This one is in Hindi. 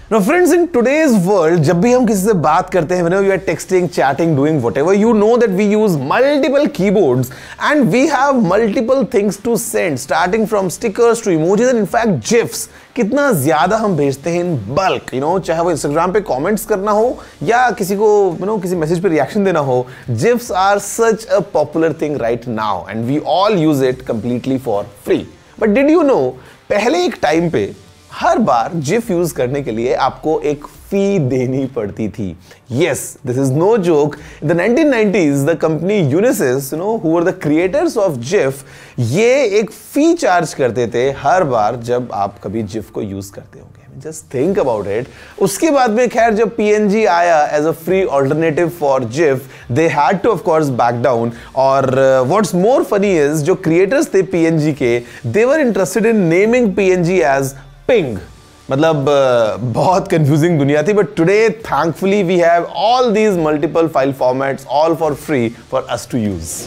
Now friends, in today's world, जब भी हम किसी से बात करते हैं, whenever we are texting, chatting, doing whatever, you know that we use multiple keyboards and we have multiple things to send, starting from stickers to emojis and in fact GIFs. कितना ज्यादा हम भेजते हैं इन बल्क, चाहे वो Instagram पे कमेंट्स करना हो या किसी को किसी मैसेज पे रिएक्शन देना हो. GIFs are such a popular thing right now and we all use it completely for free. But did you know, पहले एक टाइम पे हर बार GIF यूज करने के लिए आपको एक फी देनी पड़ती थी. Yes, this is no joke. In the 1990s, the company Unisys, who were the creators of GIF, ये एक फी चार्ज करते थे हर बार जब आप कभी GIF को यूज करते होंगे. Just think about it. उसके बाद में खैर जब PNG आया as a free alternative for GIF, they had to of course back down. और what's more funny is जो creators थे PNG के, they were interested in naming PNG as Ping. मतलब बहुत कंफ्यूजिंग दुनिया थी, but today thankfully we have all these multiple file formats all for free for us to use.